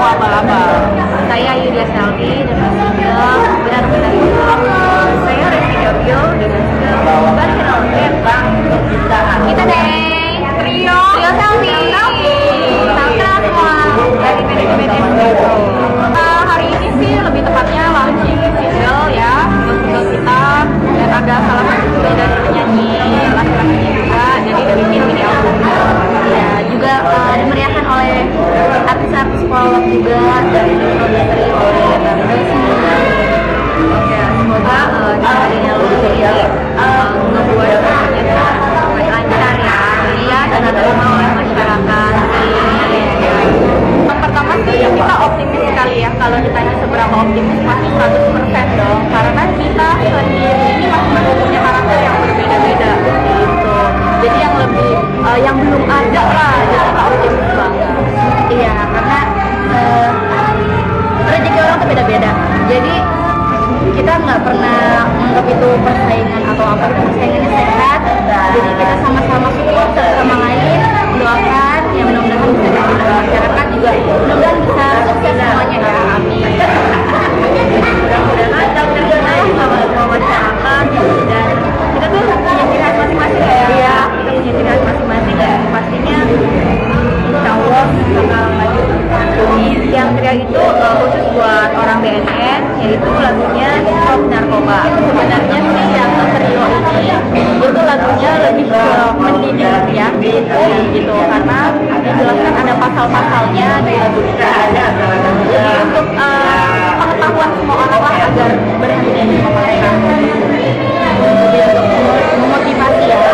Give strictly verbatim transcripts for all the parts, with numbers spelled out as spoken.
mau abal-abal. Saya Yulia Selvi dengan single Benar-Benar Gila. Saya Resti Gabriel dengan single Balikin Oleh Bang Kita. Kita deh trio Trio Selvi. Salam kenal semua dari manajemen S G Pro. Uh, hari ini sih lebih tepatnya launching single ya, single kita, dan ada salah satu juga dari penyanyi laki-lakinya juga, jadi dari tim ini album. Ya, juga uh, dimeriahkan oleh artis-artis follow juga dari industri oleh Bambang semua. Oke, semoga uh, dengan adanya launching ini uh, ngebuat semuanya sampai lancar ya, Iya, dan diterima oleh masyarakat. Yang pertama sih kita optimis sekali ya, kalau ditanya seberapa optimis pasti seratus persen dong, karena kita sendiri ini masing-masing punya karakter yang berbeda-beda gitu. Jadi yang lebih uh, yang belum ada lah, jadi kita optimis banget. Iya, karena uh, rezeki orang tuh beda-beda. Jadi kita nggak pernah menganggap itu persaingan atau apa, itu persaingannya sehat. Jadi kita sama-sama support satu sama lain, doakan ya, mudah-mudahan bisa diterima masyarakat juga, mudah-mudahan bisa sukses semuanya ya, amin. Mudah-mudahan dapat terkenal sama semua masyarakat, dan kita tuh punya ciri khas masing-masing ya. Iya, Kita punya ciri khas masing-masing dan pastinya insya Allah bakal lanjut. Yang trio itu uh, khusus buat orang B N N, yaitu lagunya Stop Narkoba. Sebenarnya sih yang trio ini itu lagunya lebih ke mendidik ya, gitu, karena dijelaskan ada pasal-pasalnya di lagu itu. Jadi untuk uh, pengetahuan semua orang lah agar berhenti memakai. Jadi untuk memotivasi ya.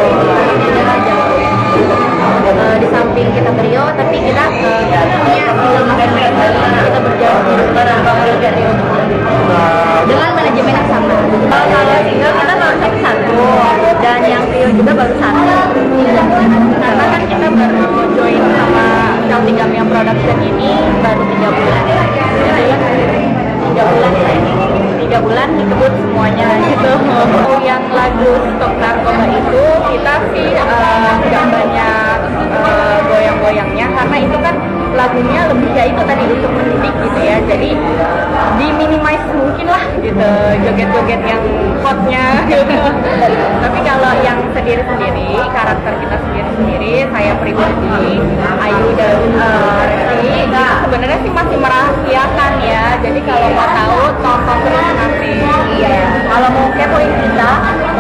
Uh, di samping kita trio, tapi kita uh, punya single masing-masing. Kita berjalan bareng bareng trio dengan manajemen yang sama. Uh, kalau single kita baru satu satu, dan yang trio juga baru satu. Karena kan kita baru join sama Celtigamia Production ini baru tiga bulan. Tiga bulan ini. Tiga bulan dikebut semuanya gitu. Oh, yang lagu Stop Narkoba itu kita sih nggak uh, banyak uh, goyang-goyangnya, karena itu kan lagunya lebih ya itu tadi untuk mendidik gitu ya, jadi diminimize mungkin lah gitu joget-joget yang hotnya gitu. Tapi kalau yang sendiri-sendiri, karakter kita sendiri-sendiri, saya pribadi, Ayu dan uh, Resti, sebenarnya sih masih merahasiakan ya, jadi kalau mau tahu tonton terus nanti. Iya, kalau mau kepoin kita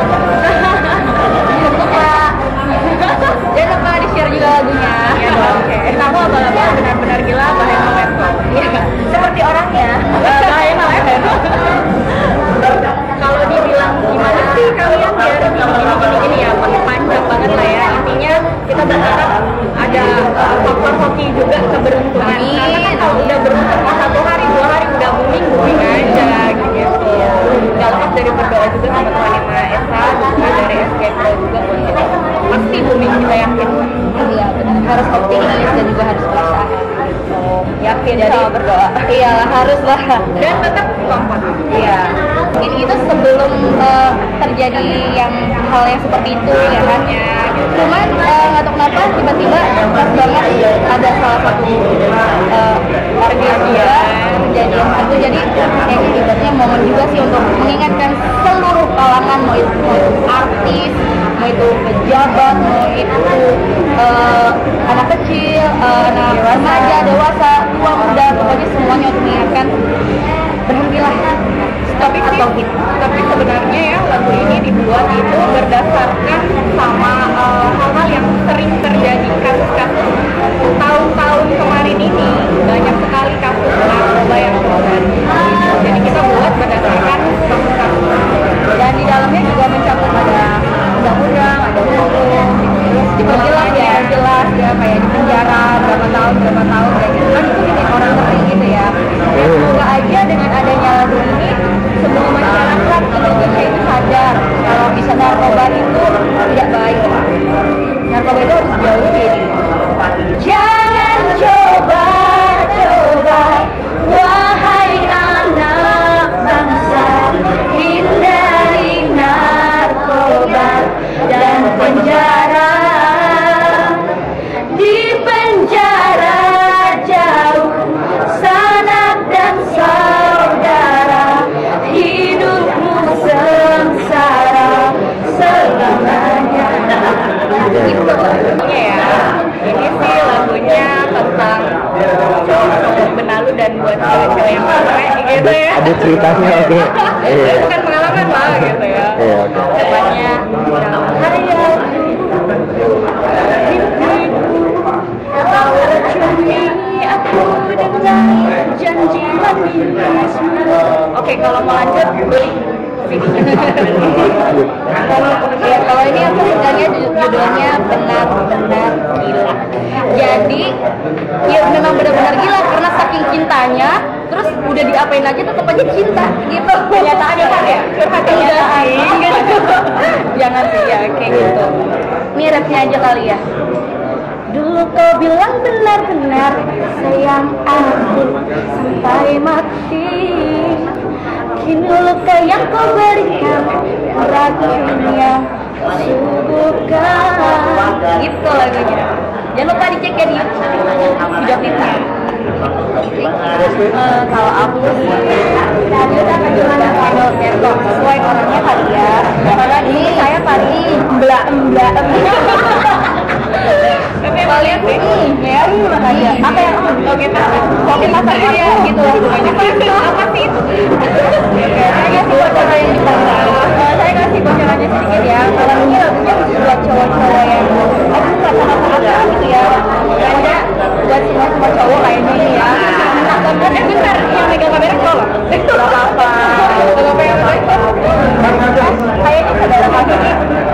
jangan lupa di share juga lagunya. Iya dong. Oke. Kita aku abal-abal benar-benar gila Bahena Laptop. Iya, seperti orangnya. Bahena Laptop. Kalau dibilang gimana sih kalian biar gini-gini ya, panjang banget lah ya. Intinya kita berharap ada uh, faktor hoki juga keberuntungan. Amin. Karena kan kalau udah beruntung mau satu hari dua hari udah booming booming aja gitu. Gak lepas dari berdoa juga sama Tuhan Yang Maha Esa, juga dari S G Pro juga buat kita. Pasti booming, kita yakin. Iya benar, harus optimis dan juga harus berusaha. Yakin Jadi sama berdoa. Iya harus lah. Dan tetap kompak. Iya. Ini itu sebelum uh, terjadi yang hal yang seperti itu ya kan. Cuman nggak uh, tahu kenapa tiba-tiba pas banget ada salah satu uh, organ juga kejadian itu, jadi kayak ibaratnya momen juga sih untuk mengingatkan seluruh kalangan, mau itu, mau itu artis, mau itu pejabat, mau itu uh, anak kecil, uh, anak remaja, dewasa, tua, muda, pokoknya semuanya untuk mengingatkan berhentilah. Tapi sih, tapi sebenarnya ya lagu ini dibuat itu berdasarkan sama uh, hal-hal yang sering terjadi, kasus-kasus tahun-tahun kemarin ini banyak sekali kasus narkoba yang terjadi. Jadi kita buat berdasarkan kasus-kasus, dan di dalamnya juga mencakup ada undang-undang, ada hukum, terus diperjelas ya, jelas ya kayak di penjara berapa tahun berapa tahun kayak gitu kan, itu bikin orang ngeri gitu ya. Ya semoga aja dengan adanya lagu ini semua masyarakat Indonesia itu sadar kalau bisa narkoba itu tidak baik. Narkoba itu harus dijauhi. Jangan coba-coba wahai anak ceritanya oke. Iya. Bukan pengalaman lah gitu ya. Iya, oke. Depannya Arya kau cumi aku dengan janji manismu. Oke, kalau mau lanjut beli ya, kalau ini aku sukanya judulnya benar-benar gila. Jadi ya memang benar-benar gila karena saking cintanya, terus udah diapain aja tetap aja cinta gitu. Kenyataan ya kan ya? Kenyataan gitu. Jangan sih ya kayak gitu. Ini rapnya aja kali ya. Dulu kau bilang benar-benar sayang aku sampai mati. Kini luka yang kau berikan racunnya subuhkan. Gitu lagunya. Jangan lupa dicek ya di YouTube video klipnya. Uh, kalau aku sih lanjut apa gimana kalau Kerto sesuai orangnya kali ya. Karena ini saya paling mbak mbak tapi kalian sih ya makanya apa yang oke oke pasar ya gitu apa sih itu saya kasih bocoran yang kita saya kasih bocorannya sedikit ya. Kalau ini lagunya buat cowok-cowok yang aku nggak sama apa gitu ya, pokoknya buat semua semua cowok kayaknya ini ya. Eh bentar, yang megang kamera cowok itu nggak apa-apa kayaknya saudara kamu nih.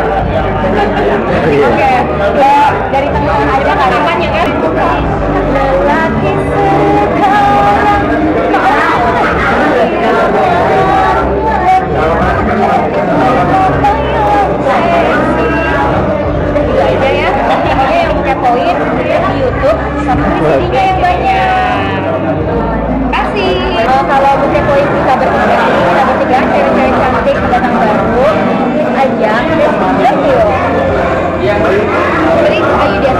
Oke, dari tengah aja nggak namanya kan? Lelaki sekarang gitu aja ya. Pokoknya yang punya poin di YouTube sama videonya yang banyak. Kasih. Uh, kalau punya poin bisa berkembang, kita bertiga cewek-cewek cantik pendatang baru aja ke deskripsi. Jadi ayo dia